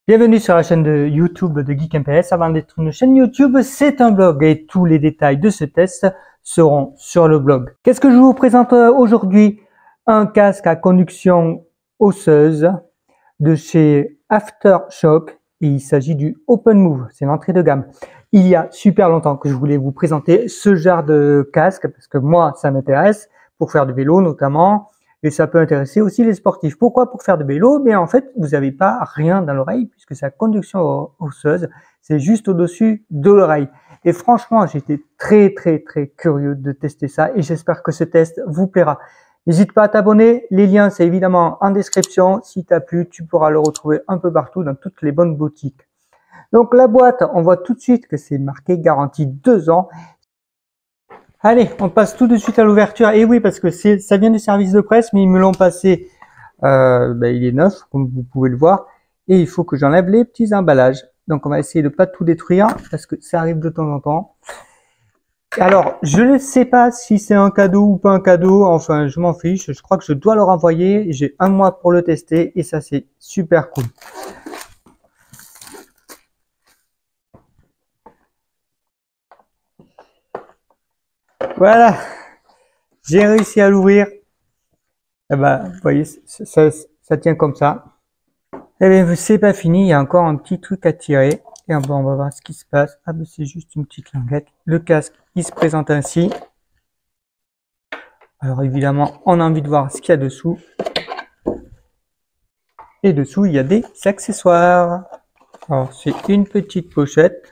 Bienvenue sur la chaîne de YouTube de Geek MPS. Avant d'être une chaîne YouTube, c'est un blog et tous les détails de ce test seront sur le blog. Qu'est-ce que je vous présente aujourd'hui? Un casque à conduction osseuse de chez Aftershock et il s'agit du Open Move, c'est l'entrée de gamme. Il y a super longtemps que je voulais vous présenter ce genre de casque parce que moi ça m'intéresse pour faire du vélo notamment. Et ça peut intéresser aussi les sportifs. Pourquoi? Pour faire du vélo, mais en fait, vous n'avez pas rien dans l'oreille puisque sa conduction osseuse, c'est juste au-dessus de l'oreille. Et franchement, j'étais très curieux de tester ça et j'espère que ce test vous plaira. N'hésite pas à t'abonner. Les liens, c'est évidemment en description. Si t'as plu, tu pourras le retrouver un peu partout dans toutes les bonnes boutiques. Donc la boîte, on voit tout de suite que c'est marqué garantie 2 ans. Allez, on passe tout de suite à l'ouverture. Et oui, parce que ça vient du service de presse, mais ils me l'ont passé. Il est neuf, comme vous pouvez le voir. Et il faut que j'enlève les petits emballages. Donc, on va essayer de pas tout détruire, parce que ça arrive de temps en temps. Alors, je ne sais pas si c'est un cadeau ou pas un cadeau. Enfin, je m'en fiche. Je crois que je dois le renvoyer. J'ai 1 mois pour le tester. Et ça, c'est super cool. Voilà, j'ai réussi à l'ouvrir. Eh ben, vous voyez, ça tient comme ça. Eh bien, c'est pas fini, il y a encore un petit truc à tirer. Et on va voir ce qui se passe. Ah ben, c'est juste une petite languette. Le casque, il se présente ainsi. Alors évidemment, on a envie de voir ce qu'il y a dessous. Et dessous, il y a des accessoires. Alors, c'est une petite pochette.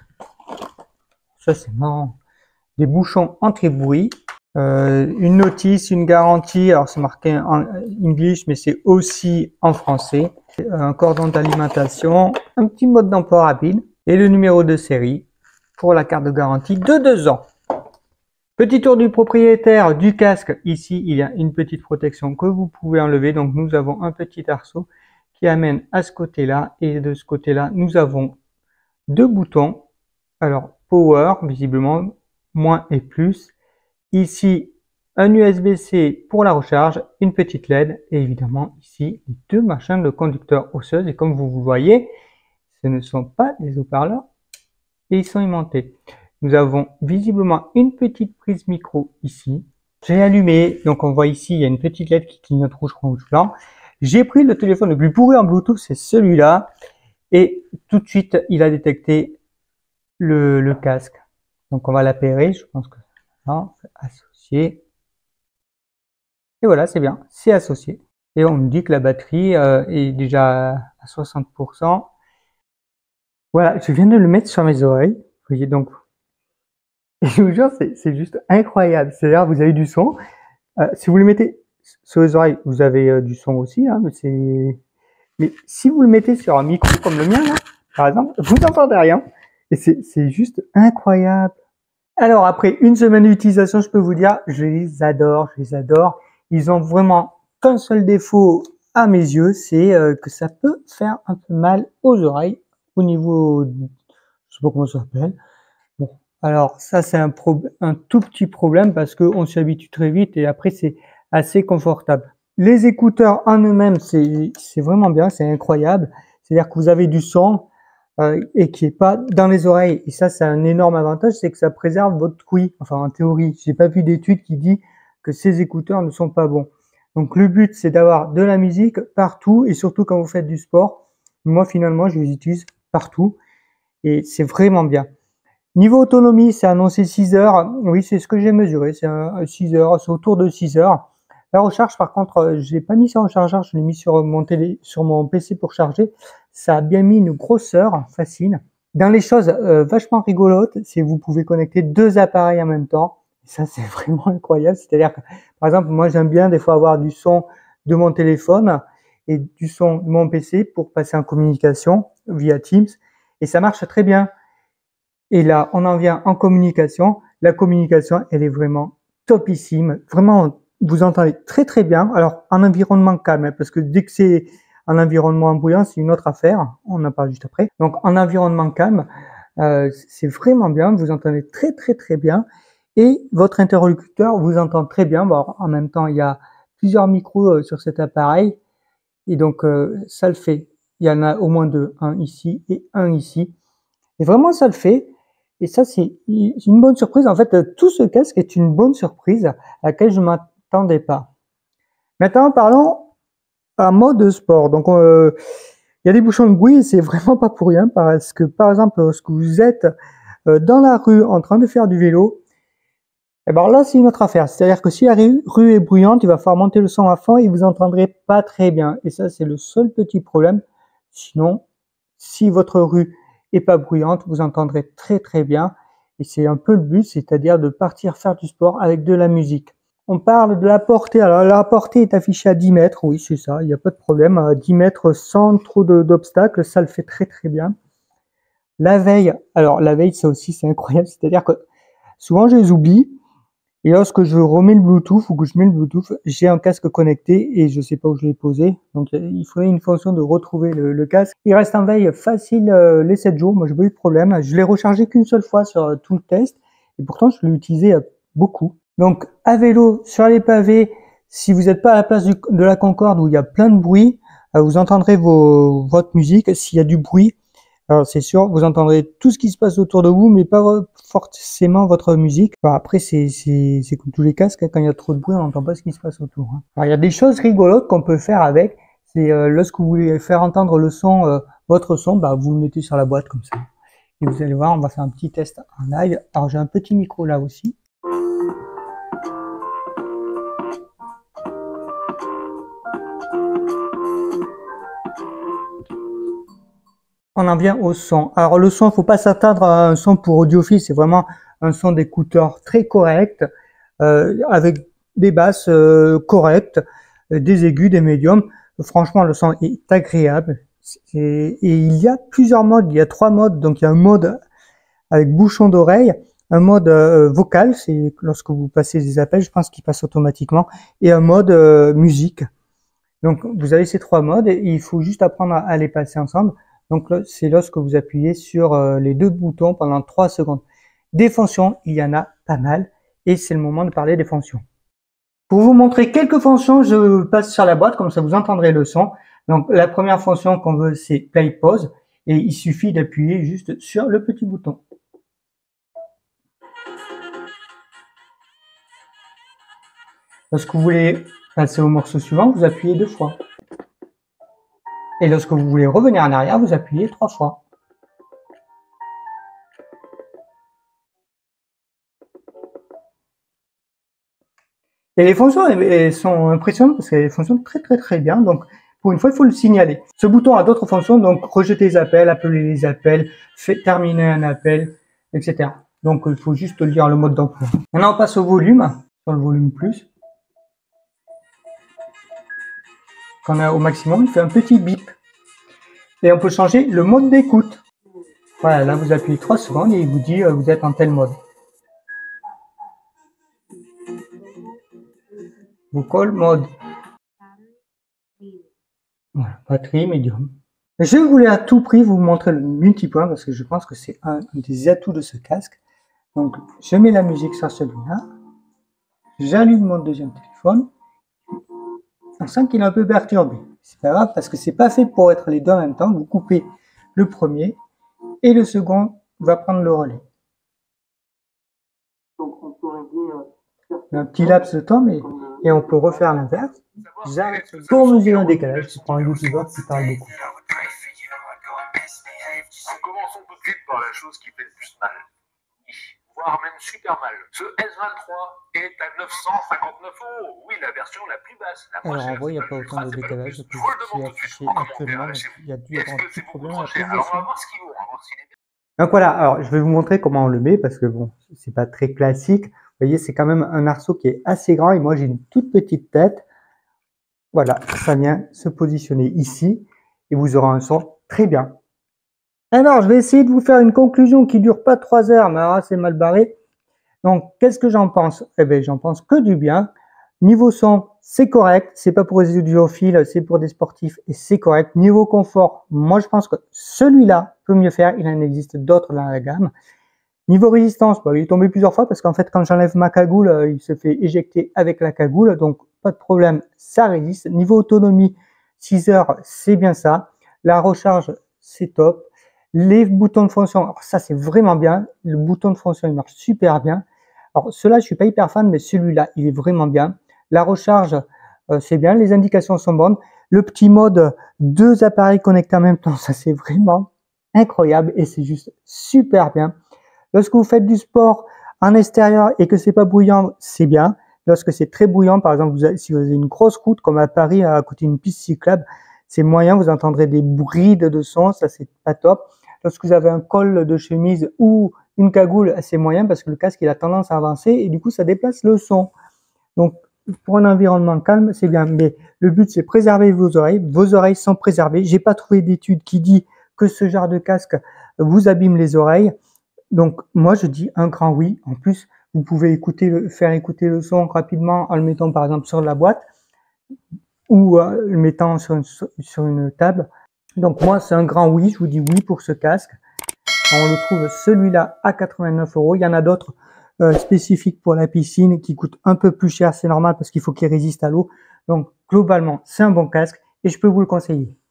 Ça, c'est marrant. Des bouchons anti-bruit. Une notice, une garantie, alors c'est marqué en English, mais c'est aussi en français. Un cordon d'alimentation, un petit mode d'emploi rapide et le numéro de série pour la carte de garantie de 2 ans. Petit tour du propriétaire du casque. Ici, il y a une petite protection que vous pouvez enlever. Donc, nous avons un petit arceau qui amène à ce côté-là et de ce côté-là, nous avons 2 boutons. Alors, power, visiblement, moins et plus. Ici, un USB-C pour la recharge, une petite LED et évidemment ici, 2 machins de conducteur osseuse. Et comme vous voyez, ce ne sont pas des haut-parleurs et ils sont aimantés. Nous avons visiblement une petite prise micro ici. J'ai allumé, donc on voit ici, il y a une petite LED qui clignote rouge, blanc. J'ai pris le téléphone le plus pourri en Bluetooth, c'est celui-là. Et tout de suite, il a détecté le casque. Donc on va l'appairer, je pense que associé. Et voilà, c'est bien, c'est associé. Et on me dit que la batterie est déjà à 60%. Voilà, je viens de le mettre sur mes oreilles. Vous voyez donc, et je vous jure, c'est juste incroyable. C'est-à-dire, vous avez du son. Si vous le mettez sur les oreilles, vous avez du son aussi, hein, mais si vous le mettez sur un micro comme le mien, là, par exemple, vous n'entendez rien. Et c'est juste incroyable. Alors, après une semaine d'utilisation, je peux vous dire, je les adore. Ils ont vraiment qu'un seul défaut à mes yeux, c'est que ça peut faire un peu mal aux oreilles au niveau, je sais pas comment ça s'appelle. Bon, alors ça c'est un tout petit problème parce qu'on s'y habitue très vite et après c'est assez confortable. Les écouteurs en eux-mêmes, c'est vraiment bien, c'est incroyable. C'est-à-dire que vous avez du son et qui est pas dans les oreilles. Et ça, c'est un énorme avantage, c'est que ça préserve votre ouïe. Enfin, en théorie, j'ai pas vu d'étude qui dit que ces écouteurs ne sont pas bons. Donc, le but, c'est d'avoir de la musique partout et surtout quand vous faites du sport. Moi, finalement, je les utilise partout et c'est vraiment bien. Niveau autonomie, c'est annoncé 6 heures. Oui, c'est ce que j'ai mesuré. C'est 6 heures, c'est autour de 6 heures. La recharge, par contre, je l'ai pas mis sur un chargeur, je l'ai mis sur mon PC pour charger. Ça a bien mis une grosseur facile. Dans les choses vachement rigolotes, c'est que vous pouvez connecter 2 appareils en même temps. Et ça, c'est vraiment incroyable. C'est-à-dire que, par exemple, moi, j'aime bien des fois avoir du son de mon téléphone et du son de mon PC pour passer en communication via Teams. Et ça marche très bien. Et là, on en vient en communication. La communication, elle est vraiment topissime. Vraiment, vous entendez très bien. Alors, en environnement calme, parce que dès que c'est en environnement bruyant, c'est une autre affaire. On en parle juste après. Donc, en environnement calme, c'est vraiment bien. Vous entendez très bien. Et votre interlocuteur vous entend très bien. Bon, en même temps, il y a plusieurs micros sur cet appareil. Et donc, ça le fait. il y en a au moins deux, un ici et un ici. Et vraiment, ça le fait. Et ça, c'est une bonne surprise. En fait, tout ce casque est une bonne surprise à laquelle je ne m'attendais pas. Maintenant, parlons en mode sport. Donc, il y a des bouchons de bruit et c'est vraiment pas pour rien parce que, par exemple, lorsque vous êtes dans la rue en train de faire du vélo, et ben là, c'est une autre affaire. C'est-à-dire que si la rue est bruyante, il va falloir monter le son à fond et vous entendrez pas très bien. Et ça, c'est le seul petit problème. Sinon, si votre rue est pas bruyante, vous entendrez très très bien. Et c'est un peu le but, c'est-à-dire de partir faire du sport avec de la musique. On parle de la portée. Alors, la portée est affichée à 10 mètres. Oui, c'est ça. Il n'y a pas de problème. À 10 mètres sans trop d'obstacles, ça le fait très très bien. La veille. Alors, la veille, ça aussi, c'est incroyable. C'est-à-dire que souvent, je les oublie. Et lorsque je remets le Bluetooth ou que je mets le Bluetooth, j'ai un casque connecté et je sais pas où je l'ai posé. Donc, il faudrait une fonction de retrouver le casque. Il reste en veille facile les 7 jours. Moi, j'ai pas eu de problème. Je l'ai rechargé qu'une seule fois sur tout le test. Et pourtant, je l'ai utilisé beaucoup. Donc, à vélo, sur les pavés, si vous n'êtes pas à la place de la Concorde où il y a plein de bruit, vous entendrez votre musique. S'il y a du bruit, alors c'est sûr, vous entendrez tout ce qui se passe autour de vous, mais pas forcément votre musique. Enfin, après, c'est comme tous les casques, hein, quand il y a trop de bruit, on n'entend pas ce qui se passe autour. Hein. Alors, il y a des choses rigolotes qu'on peut faire avec. C'est lorsque vous voulez faire entendre le son, votre son, bah, vous le mettez sur la boîte comme ça. Et vous allez voir, on va faire un petit test en live. Alors j'ai un petit micro là aussi. On en vient au son. Alors le son, il ne faut pas s'attendre à un son pour audiophile, c'est vraiment un son d'écouteur très correct, avec des basses correctes, des aigus, des médiums. Franchement, le son est agréable. Et il y a plusieurs modes, il y a 3 modes. Donc il y a un mode avec bouchon d'oreille, un mode vocal, c'est lorsque vous passez des appels, je pense qu'il passe automatiquement, et un mode musique. Donc vous avez ces 3 modes et il faut juste apprendre à les passer ensemble. Donc c'est lorsque vous appuyez sur les 2 boutons pendant 3 secondes. Des fonctions, il y en a pas mal et c'est le moment de parler des fonctions. Pour vous montrer quelques fonctions, je passe sur la boîte, comme ça vous entendrez le son. Donc la première fonction qu'on veut, c'est play pause et il suffit d'appuyer juste sur le petit bouton. Lorsque vous voulez passer au morceau suivant, vous appuyez 2 fois. Et lorsque vous voulez revenir en arrière, vous appuyez 3 fois. Et les fonctions elles sont impressionnantes parce qu'elles fonctionnent très bien. Donc, pour une fois, il faut le signaler. Ce bouton a d'autres fonctions, donc rejeter les appels, appeler les appels, terminer un appel, etc. Donc, il faut juste lire le mode d'emploi. Maintenant, on passe au volume, sur le volume plus. Quand on est au maximum, il fait un petit bip. Et on peut changer le mode d'écoute. Voilà, là vous appuyez 3 secondes et il vous dit vous êtes en tel mode. Vocal mode. Voilà, batterie médium. Je voulais à tout prix vous montrer le multipoint parce que je pense que c'est un des atouts de ce casque. Donc je mets la musique sur celui-là. J'allume mon deuxième téléphone. On sent qu'il est un peu perturbé. C'est pas grave parce que c'est pas fait pour être les deux en même temps. Vous coupez le premier et le second va prendre le relais. Donc on peut régler un petit laps de temps, mais et on peut refaire l'inverse. Pour mesurer un décalage, je prends un youtubeur qui parle beaucoup. Commençons tout de suite par la chose qui fait le plus mal, voire même super mal. Ce S23 est à 959 €. Oui, la version la plus basse. Alors en vrai, il n'y a pas autant de décalage que ce qui est affiché actuellement. Donc il y a dû avoir un petit problème à la prise de son. Donc voilà, alors je vais vous montrer comment on le met parce que bon, c'est pas très classique. Vous voyez, c'est quand même un arceau qui est assez grand et moi j'ai une toute petite tête. Voilà, ça vient se positionner ici et vous aurez un son très bien. Alors, je vais essayer de vous faire une conclusion qui dure pas 3 heures, mais alors c'est mal barré. Donc, qu'est-ce que j'en pense? Eh bien, j'en pense que du bien. Niveau son, c'est correct. C'est pas pour les audiophiles, c'est pour des sportifs et c'est correct. Niveau confort, moi, je pense que celui-là peut mieux faire. Il en existe d'autres dans la gamme. Niveau résistance, bah, il est tombé plusieurs fois parce qu'en fait, quand j'enlève ma cagoule, il se fait éjecter avec la cagoule. Donc, pas de problème, ça résiste. Niveau autonomie, 6 heures, c'est bien ça. La recharge, c'est top. Les boutons de fonction, alors ça c'est vraiment bien. Le bouton de fonction, il marche super bien. Alors ceux-là, je suis pas hyper fan, mais celui-là, il est vraiment bien. La recharge, c'est bien. Les indications sont bonnes. Le petit mode 2 appareils connectés en même temps, ça c'est vraiment incroyable et c'est juste super bien. Lorsque vous faites du sport en extérieur et que c'est pas bruyant, c'est bien. Lorsque c'est très bruyant, par exemple, si vous avez une grosse route comme à Paris à côté d'une piste cyclable, c'est moyen, vous entendrez des bruits de son, ça c'est pas top. Lorsque vous avez un col de chemise ou une cagoule, c'est moyen parce que le casque il a tendance à avancer et du coup ça déplace le son. Donc pour un environnement calme, c'est bien. Mais le but c'est préserver vos oreilles. Vos oreilles sont préservées. J'ai pas trouvé d'étude qui dit que ce genre de casque vous abîme les oreilles. Donc moi je dis un grand oui. En plus, vous pouvez faire écouter le son rapidement en le mettant par exemple sur la boîte ou le mettant sur une table. Donc moi c'est un grand oui, je vous dis oui pour ce casque. On le trouve celui-là à 89 €. Il y en a d'autres spécifiques pour la piscine qui coûtent un peu plus cher, c'est normal parce qu'il faut qu'il résiste à l'eau. Donc globalement c'est un bon casque et je peux vous le conseiller.